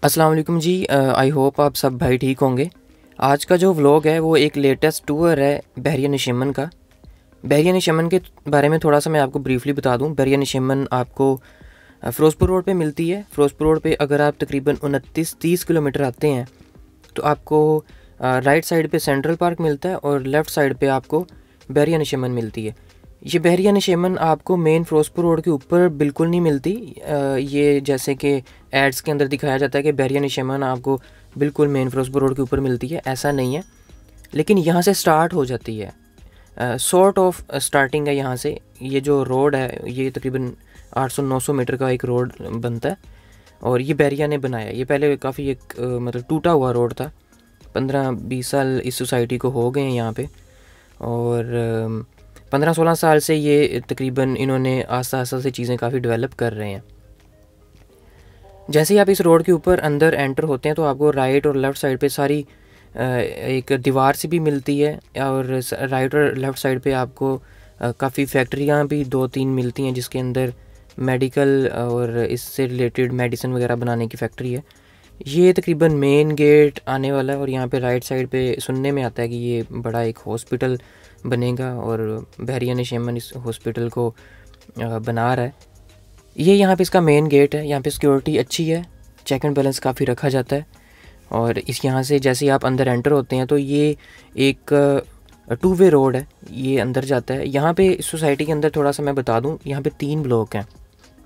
अस्सलाम वालेकुम जी। I hope आप सब भाई ठीक होंगे। आज का जो व्लॉग है वो एक लेटेस्ट टूर है बहरिया नशीमन का। बहरिया नशीमन के बारे में थोड़ा सा मैं आपको ब्रीफली बता दूं। बहरिया नशीमन आपको फ़िरोज़पुर रोड पे मिलती है। फ़िरोज़पुर रोड पे अगर आप तकरीबन 29-30 किलोमीटर आते हैं तो आपको राइट साइड पे सेंट्रल पार्क मिलता है और लेफ़्ट साइड पे आपको बहरिया नशीमन मिलती है। ये बहरिया नशीमन आपको मेन फ़िरोज़पुर रोड के ऊपर बिल्कुल नहीं मिलती। ये जैसे कि एड्स के अंदर दिखाया जाता है कि बहरिया नशीमन आपको बिल्कुल मेन फ़िरोज़पुर रोड के ऊपर मिलती है, ऐसा नहीं है। लेकिन यहाँ से स्टार्ट हो जाती है, सॉर्ट ऑफ स्टार्टिंग है यहाँ से। ये जो रोड है ये तकरीबन 800-900 मीटर का एक रोड बनता है और ये बहरिया ने बनाया। ये पहले काफ़ी एक मतलब टूटा हुआ रोड था। 15-20 साल इस सोसाइटी को हो गए हैं यहाँ पे और 15-16 साल से ये तकरीबन इन्होंने आस्ता आस्ता से चीज़ें काफ़ी डेवलप कर रहे हैं। जैसे ही आप इस रोड के ऊपर अंदर एंटर होते हैं तो आपको राइट और लेफ़्ट साइड पे सारी एक दीवार सी भी मिलती है और राइट और लेफ़्ट साइड पे आपको काफ़ी फैक्ट्रियाँ भी 2-3 मिलती हैं जिसके अंदर मेडिकल और इससे रिलेटेड मेडिसिन वगैरह बनाने की फैक्ट्री है। ये तकरीबन मेन गेट आने वाला है और यहाँ पे राइट साइड पे सुनने में आता है कि ये बड़ा एक हॉस्पिटल बनेगा और बहरिया नशीमन इस हॉस्पिटल को बना रहा है। ये यहाँ पे इसका मेन गेट है। यहाँ पे सिक्योरिटी अच्छी है, चेक एंड बैलेंस काफ़ी रखा जाता है। और इस यहाँ से जैसे ही आप अंदर एंटर होते हैं तो ये एक 2 वे रोड है, ये अंदर जाता है। यहाँ पे इस सोसाइटी के अंदर थोड़ा सा मैं बता दूँ, यहाँ पे 3 ब्लॉक हैं।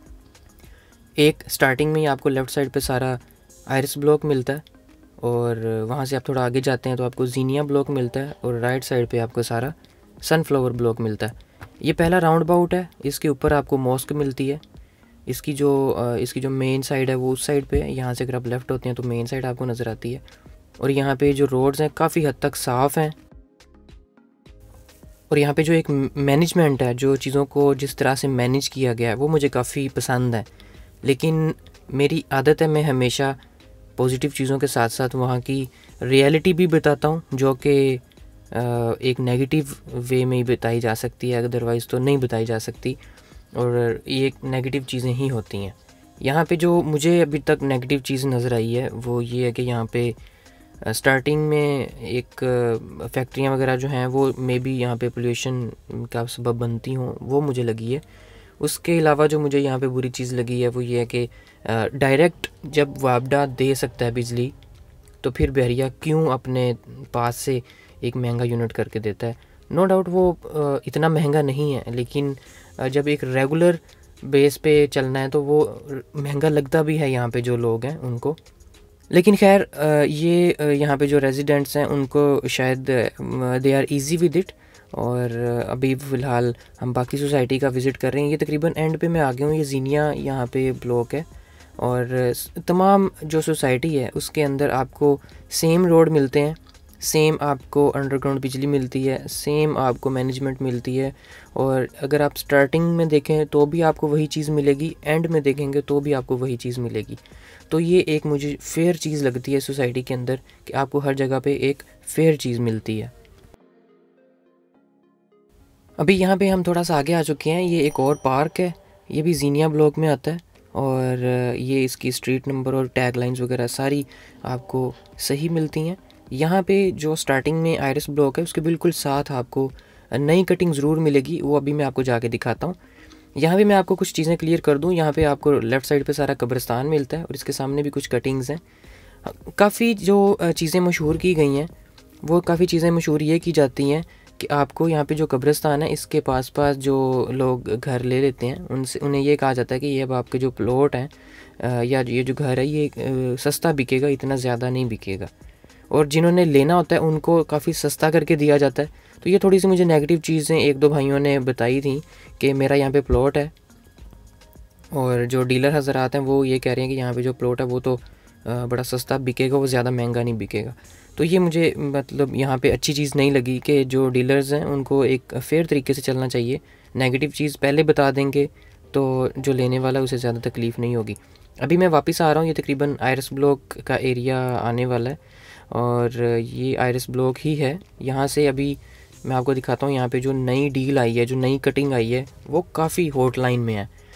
एक स्टार्टिंग में ही आपको लेफ़्ट साइड पे सारा आयरिस ब्लॉक मिलता है और वहाँ से आप थोड़ा आगे जाते हैं तो आपको जीनिया ब्लॉक मिलता है और राइट साइड पे आपको सारा सनफ्लावर ब्लॉक मिलता है। ये पहला राउंड अबाउट है, इसके ऊपर आपको मॉस्क मिलती है। इसकी जो मेन साइड है वो उस साइड पे है। यहाँ से अगर आप लेफ़्ट होते हैं तो मेन साइड आपको नज़र आती है और यहाँ पे जो रोड्स हैं काफ़ी हद तक साफ़ हैं और यहाँ पे जो एक मैनेजमेंट है, जो चीज़ों को जिस तरह से मैनेज किया गया है वो मुझे काफ़ी पसंद है। लेकिन मेरी आदत है मैं हमेशा पॉजिटिव चीज़ों के साथ साथ वहाँ की रियलिटी भी बताता हूँ जो कि एक नेगेटिव वे में ही बताई जा सकती है, अदरवाइज़ तो नहीं बताई जा सकती और ये नेगेटिव चीज़ें ही होती हैं। यहाँ पे जो मुझे अभी तक नेगेटिव चीज़ नज़र आई है वो ये है कि यहाँ पे स्टार्टिंग में एक फैक्ट्रियाँ वगैरह जो हैं वो मे बी यहाँ पे पोल्यूशन का सबब बनती हों, वो मुझे लगी है। उसके अलावा जो मुझे यहाँ पे बुरी चीज़ लगी है वो ये है कि डायरेक्ट जब वापडा दे सकता है बिजली तो फिर बहरिया क्यों अपने पास से एक महंगा यूनिट करके देता है। नो डाउट वो इतना महंगा नहीं है, लेकिन जब एक रेगुलर बेस पे चलना है तो वो महंगा लगता भी है यहाँ पे जो लोग हैं उनको। लेकिन खैर ये यहाँ पे जो रेजिडेंट्स हैं उनको शायद they are easy with it. और अभी फ़िलहाल हम बाकी सोसाइटी का विज़िट कर रहे हैं। ये तकरीबन एंड पे मैं आ गया हूँ। ये जीनिया यहाँ पे ब्लॉक है और तमाम जो सोसाइटी है उसके अंदर आपको सेम रोड मिलते हैं, सेम आपको अंडरग्राउंड बिजली मिलती है, सेम आपको मैनेजमेंट मिलती है। और अगर आप स्टार्टिंग में देखें तो भी आपको वही चीज़ मिलेगी, एंड में देखेंगे तो भी आपको वही चीज़ मिलेगी। तो ये एक मुझे फेयर चीज़ लगती है सोसाइटी के अंदर कि आपको हर जगह पे एक फेयर चीज़ मिलती है। अभी यहाँ पे हम थोड़ा सा आगे आ चुके हैं। ये एक और पार्क है, ये भी जीनिया ब्लॉक में आता है और ये इसकी स्ट्रीट नंबर और टैग लाइन्स वगैरह सारी आपको सही मिलती हैं। यहाँ पे जो स्टार्टिंग में आयरिस ब्लॉक है उसके बिल्कुल साथ आपको नई कटिंग ज़रूर मिलेगी, वो अभी मैं आपको जाके दिखाता हूँ। यहाँ पे मैं आपको कुछ चीज़ें क्लियर कर दूँ। यहाँ पे आपको लेफ़्ट साइड पे सारा कब्रिस्तान मिलता है और इसके सामने भी कुछ कटिंग्स हैं। काफ़ी जो चीज़ें मशहूर की गई हैं वो काफ़ी चीज़ें मशहूर ये की जाती हैं कि आपको यहाँ पे जो कब्रिस्तान है इसके पास जो लोग घर ले लेते हैं उनसे उन्हें ये कहा जाता है कि ये अब आपके जो प्लॉट हैं या ये जो घर है ये सस्ता बिकेगा, इतना ज़्यादा नहीं बिकेगा। और जिन्होंने लेना होता है उनको काफ़ी सस्ता करके दिया जाता है। तो ये थोड़ी सी मुझे नेगेटिव चीज़ें 1-2 भाइयों ने बताई थी कि मेरा यहाँ पे प्लॉट है और जो डीलर हज़रात हैं वो ये कह रहे हैं कि यहाँ पे जो प्लॉट है वो तो बड़ा सस्ता बिकेगा, वो ज़्यादा महंगा नहीं बिकेगा। तो ये मुझे मतलब यहाँ पे अच्छी चीज़ नहीं लगी कि जो डीलर्स हैं उनको एक फ़ेयर तरीके से चलना चाहिए। नेगेटिव चीज़ पहले बता देंगे तो जो लेने वाला उसे ज़्यादा तकलीफ़ नहीं होगी। अभी मैं वापस आ रहा हूँ, ये तकरीबन आयरिस ब्लॉक का एरिया आने वाला है और ये आयरिस ब्लॉक ही है। यहाँ से अभी मैं आपको दिखाता हूँ। यहाँ पे जो नई डील आई है, जो नई कटिंग आई है वो काफ़ी हॉट लाइन में है।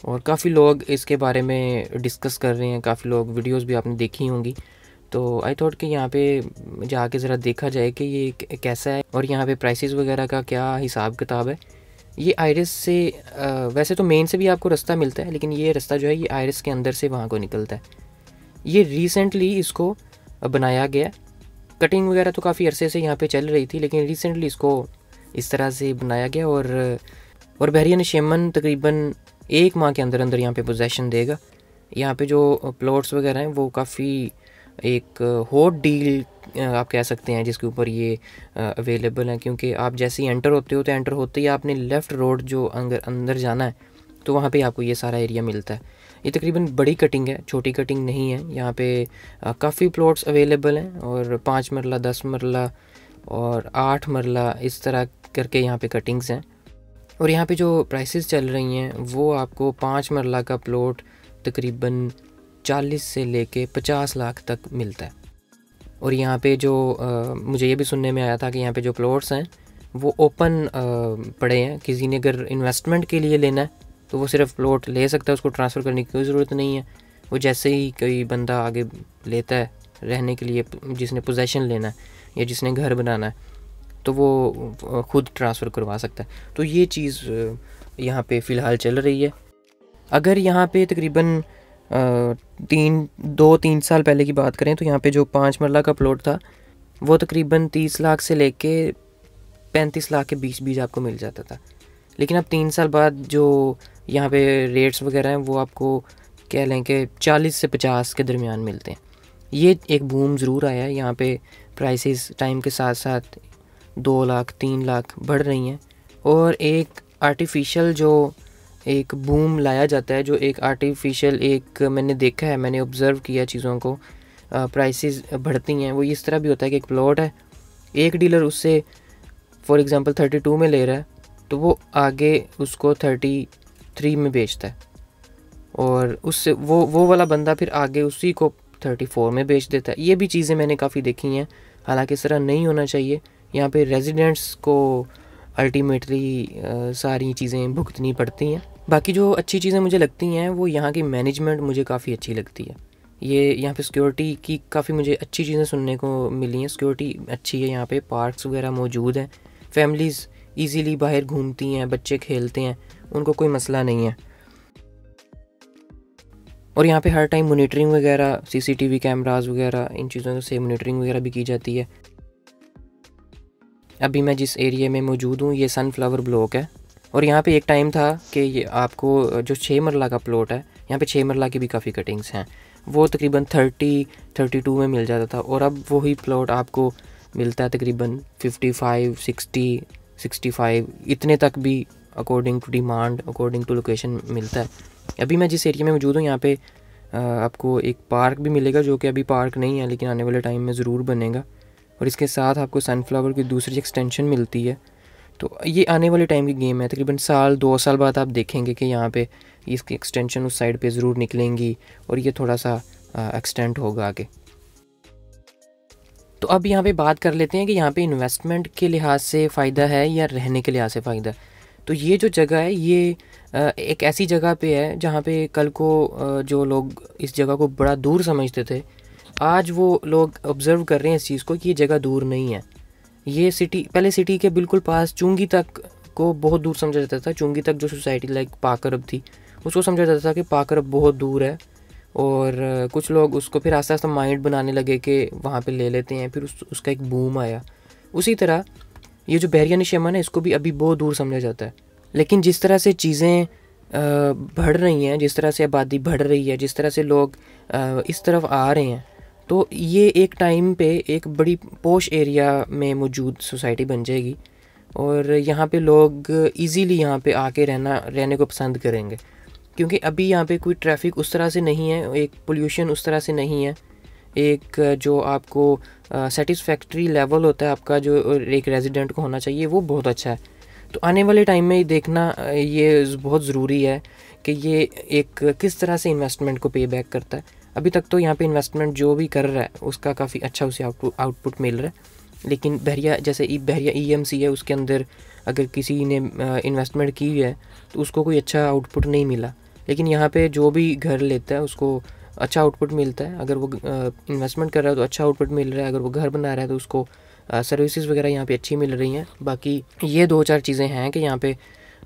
और काफ़ी लोग इसके बारे में डिस्कस कर रहे हैं, काफ़ी लोग वीडियोस भी आपने देखी होंगी। तो आई थॉट कि यहाँ पे जाके ज़रा देखा जाए कि ये कैसा है और यहाँ पे प्राइसेस वगैरह का क्या हिसाब किताब है। ये आइरिस से वैसे तो मेन से भी आपको रास्ता मिलता है, लेकिन ये रास्ता जो है ये आइरिस के अंदर से वहाँ को निकलता है। ये रिसेंटली इसको बनाया गया, कटिंग वगैरह तो काफ़ी अरसे से यहाँ पे चल रही थी, लेकिन रिसेंटली इसको इस तरह से बनाया गया। और बहरिया नशेमन तकरीबन 1 माह के अंदर अंदर यहाँ पे पोजेसन देगा। यहाँ पे जो प्लॉट्स वगैरह हैं वो काफ़ी एक हॉट डील आप कह सकते हैं जिसके ऊपर ये अवेलेबल है, क्योंकि आप जैसे ही एंटर होते हो तो एंटर होते ही आपने लेफ़्ट रोड जो अंदर जाना है तो वहाँ पे आपको ये सारा एरिया मिलता है। ये तकरीबन बड़ी कटिंग है, छोटी कटिंग नहीं है। यहाँ पे काफ़ी प्लॉट्स अवेलेबल हैं और 5 मरला 10 मरला और 8 मरला इस तरह करके यहाँ पे कटिंग्स हैं। और यहाँ पे जो प्राइसेस चल रही हैं वो आपको 5 मरला का प्लॉट तकरीबन 40 से लेके 50 लाख तक मिलता है। और यहाँ पे जो मुझे ये भी सुनने में आया था कि यहाँ पे जो प्लॉट्स हैं वो ओपन पड़े हैं। किसी ने अगर इन्वेस्टमेंट के लिए लेना है तो वो सिर्फ प्लॉट ले सकता है, उसको ट्रांसफ़र करने की कोई ज़रूरत नहीं है। वो जैसे ही कोई बंदा आगे लेता है रहने के लिए, जिसने पोजेसन लेना है या जिसने घर बनाना है, तो वो खुद ट्रांसफ़र करवा सकता है। तो ये चीज़ यहाँ पे फ़िलहाल चल रही है। अगर यहाँ पे तकरीबन 2-3 साल पहले की बात करें तो यहाँ पे जो 5 मरला का प्लॉट था वो तकरीबन 30 लाख से लेके 35 लाख के बीच आपको मिल जाता था। लेकिन अब 3 साल बाद जो यहाँ पे रेट्स वगैरह हैं वो आपको कह लें कि 40 से 50 के दरमियान मिलते हैं। ये एक बूम ज़रूर आया है। यहाँ पे प्राइसेस टाइम के साथ साथ 2 लाख 3 लाख बढ़ रही हैं। और एक आर्टिफिशियल जो एक बूम लाया जाता है, जो एक आर्टिफिशियल एक मैंने देखा है, मैंने ऑब्ज़र्व किया चीज़ों को, प्राइसेस बढ़ती हैं। वो इस तरह भी होता है कि एक प्लॉट है, एक डीलर उससे फॉर एग्ज़ाम्पल 32 में ले रहा है तो वो आगे उसको 33 में बेचता है और उससे वो वाला बंदा फिर आगे उसी को 34 में बेच देता है। ये भी चीज़ें मैंने काफ़ी देखी हैं। हालांकि इस तरह नहीं होना चाहिए। यहाँ पे रेजिडेंट्स को अल्टीमेटली सारी चीज़ें भुगतनी पड़ती हैं। बाकी जो अच्छी चीज़ें मुझे लगती हैं वो यहाँ की मैनेजमेंट मुझे काफ़ी अच्छी लगती है। ये यहाँ पे सिक्योरिटी की काफ़ी मुझे अच्छी चीज़ें सुनने को मिली हैं। सिक्योरिटी अच्छी है, यहाँ पे पार्क्स वगैरह मौजूद हैं, फैमिलीज़ इजीली बाहर घूमती हैं, बच्चे खेलते हैं, उनको कोई मसला नहीं है। और यहाँ पे हर टाइम मॉनिटरिंग वगैरह, सीसीटीवी कैमरास वगैरह, इन चीज़ों से मॉनिटरिंग वगैरह भी की जाती है। अभी मैं जिस एरिया में मौजूद हूँ ये सनफ्लावर ब्लॉक है और यहाँ पे एक टाइम था कि ये आपको जो 6 मरला का प्लॉट है, यहाँ पे 6 मरला की भी काफ़ी कटिंग्स हैं, वो तकरीबन 32 में मिल जाता था और अब वही प्लॉट आपको मिलता है तकरीबन 55, 60, 65 इतने तक भी according to demand, according to location मिलता है। अभी मैं जिस एरिया में मौजूद हूँ यहाँ पे आपको एक पार्क भी मिलेगा, जो कि अभी पार्क नहीं है लेकिन आने वाले टाइम में ज़रूर बनेगा। और इसके साथ आपको सनफ्लावर की दूसरी एक्सटेंशन मिलती है। तो ये आने वाले टाइम की गेम है। तकरीबन 1-2 साल बाद आप देखेंगे कि यहाँ पे इसकी एक्सटेंशन उस साइड पे ज़रूर निकलेंगी और ये थोड़ा सा एक्सटेंड होगा आगे। तो अब यहाँ पे बात कर लेते हैं कि यहाँ पे इन्वेस्टमेंट के लिहाज से फ़ायदा है या रहने के लिहाज से फ़ायदा। तो ये जो जगह है ये एक ऐसी जगह पे है जहाँ पे कल को जो लोग इस जगह को बड़ा दूर समझते थे, आज वो लोग ऑब्ज़र्व कर रहे हैं इस चीज़ को कि ये जगह दूर नहीं है। ये सिटी, पहले सिटी के बिल्कुल पास चुंगी तक को बहुत दूर समझा जाता था। चुंगी तक जो सोसाइटी लाइक पाकरब थी उसको समझा जाता था कि पाकरब बहुत दूर है और कुछ लोग उसको फिर आस्ते आस्ते माइंड बनाने लगे कि वहाँ पे ले लेते हैं, फिर उसका एक बूम आया। उसी तरह ये जो बहरिया नशेमन है इसको भी अभी बहुत दूर समझा जाता है। लेकिन जिस तरह से चीज़ें बढ़ रही हैं, जिस तरह से आबादी बढ़ रही है, जिस तरह से लोग इस तरफ आ रहे हैं, तो ये एक टाइम पे एक बड़ी पोश एरिया में मौजूद सोसाइटी बन जाएगी और यहाँ पे लोग इजीली यहाँ पे आके रहने को पसंद करेंगे, क्योंकि अभी यहाँ पे कोई ट्रैफिक उस तरह से नहीं है, एक पोल्यूशन उस तरह से नहीं है, एक जो आपको सेटिस्फैक्ट्री लेवल होता है आपका जो एक रेजिडेंट को होना चाहिए वो बहुत अच्छा है। तो आने वाले टाइम में देखना ये बहुत ज़रूरी है कि ये एक किस तरह से इन्वेस्टमेंट को पे बैक करता है। अभी तक तो यहाँ पे इन्वेस्टमेंट जो भी कर रहा है उसका काफ़ी अच्छा उसे आउटपुट मिल रहा है। लेकिन बहरिया जैसे बहरिया EMC है, उसके अंदर अगर किसी ने इन्वेस्टमेंट की है तो उसको कोई अच्छा आउटपुट नहीं मिला। लेकिन यहाँ पे जो भी घर लेता है उसको अच्छा आउटपुट मिलता है। अगर वो इन्वेस्टमेंट कर रहा है तो अच्छा आउटपुट मिल रहा है, अगर वो घर बना रहा है तो उसको सर्विसेज वगैरह यहाँ पे अच्छी मिल रही हैं। बाकी ये 2-4 चीज़ें हैं कि यहाँ पे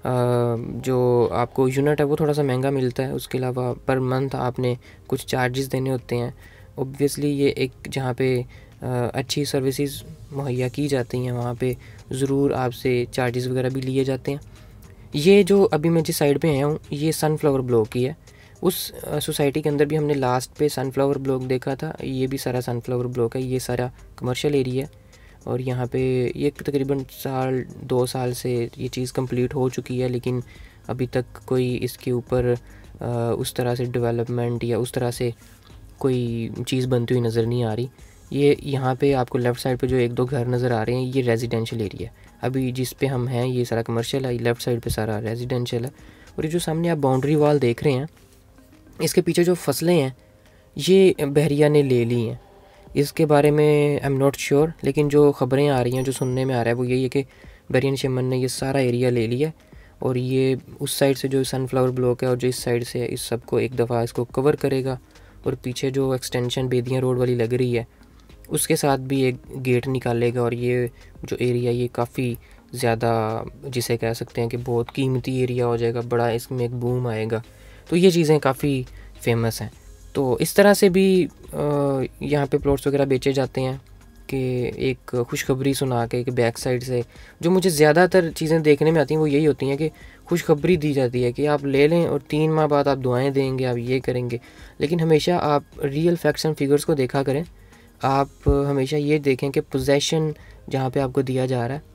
जो आपको यूनिट है वो थोड़ा सा महंगा मिलता है। उसके अलावा पर मंथ आपने कुछ चार्जेस देने होते हैं। ऑब्वियसली ये एक जहाँ पे अच्छी सर्विसेज मुहैया की जाती हैं वहाँ पे ज़रूर आपसे चार्जेस वगैरह भी लिए जाते हैं। ये जो अभी मैं जिस साइड पे आया हूँ ये सनफ्लावर ब्लॉक ही है। उस सोसाइटी के अंदर भी हमने लास्ट पे सनफ्लावर ब्लॉक देखा था, ये भी सारा सनफ्लावर ब्लॉक है। ये सारा कमर्शियल एरिया है और यहाँ पे ये तकरीबन 1-2 साल से ये चीज़ कंप्लीट हो चुकी है, लेकिन अभी तक कोई इसके ऊपर उस तरह से डेवलपमेंट या उस तरह से कोई चीज़ बनती हुई नज़र नहीं आ रही। ये यहाँ पे आपको लेफ़्ट साइड पे जो 1-2 घर नज़र आ रहे हैं ये रेजिडेंशियल एरिया है। अभी जिस पे हम हैं ये सारा कमर्शियल है, लेफ़्ट साइड पे सारा रेजिडेंशियल है। और ये जो सामने आप बाउंड्री वॉल देख रहे हैं इसके पीछे जो फसलें हैं ये बहरिया ने ले ली हैं। इसके बारे में आई एम नॉट श्योर, लेकिन जो ख़बरें आ रही हैं, जो सुनने में आ रहा है वो यही है कि बहरिया निशम्मन ने ये सारा एरिया ले लिया और ये उस साइड से जो सनफ्लावर ब्लॉक है और जो इस साइड से है इस सब को एक दफ़ा इसको कवर करेगा। और पीछे जो एक्सटेंशन बेदियाँ रोड वाली लग रही है उसके साथ भी एक गेट निकालेगा। और ये जो एरिया ये काफ़ी ज़्यादा जिसे कह सकते हैं कि बहुत कीमती एरिया हो जाएगा, बड़ा इसमें एक बूम आएगा। तो ये चीज़ें काफ़ी फेमस हैं। तो इस तरह से भी यहाँ पे प्लॉट्स वगैरह बेचे जाते हैं कि एक खुशखबरी सुना के कि बैक साइड से जो मुझे ज़्यादातर चीज़ें देखने में आती हैं वो यही होती हैं कि खुशखबरी दी जाती है कि आप ले लें और 3 माह बाद आप दुआएं देंगे, आप ये करेंगे। लेकिन हमेशा आप रियल फैक्ट्स एंड फिगर्स को देखा करें। आप हमेशा ये देखें कि पोजेसन जहाँ पे आपको दिया जा रहा है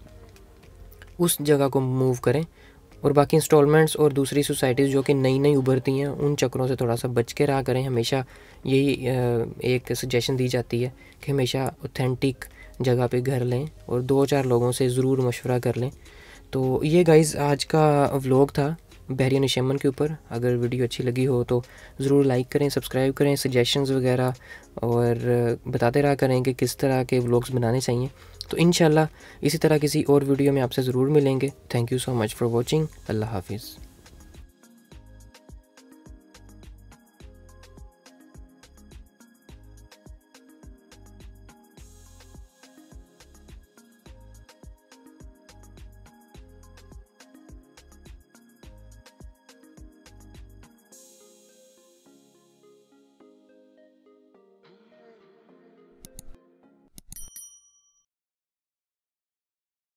उस जगह को मूव करें। और बाकी इंस्टॉलमेंट्स और दूसरी सोसाइटीज़ जो कि नई नई उभरती हैं उन चक्करों से थोड़ा सा बच के रहा करें। हमेशा यही एक सजेशन दी जाती है कि हमेशा ऑथेंटिक जगह पे घर लें और 2-4 लोगों से ज़रूर मशवरा कर लें। तो ये गाइज़ आज का व्लॉग था बहरिया निशम्मन के ऊपर। अगर वीडियो अच्छी लगी हो तो ज़रूर लाइक करें, सब्सक्राइब करें, सजेशंस वगैरह और बताते रहा करें कि किस तरह के व्लॉग्स बनाने चाहिए। तो इंशाल्लाह इसी तरह किसी और वीडियो में आपसे ज़रूर मिलेंगे। Thank you so much for watching. अल्लाह हाफिज़।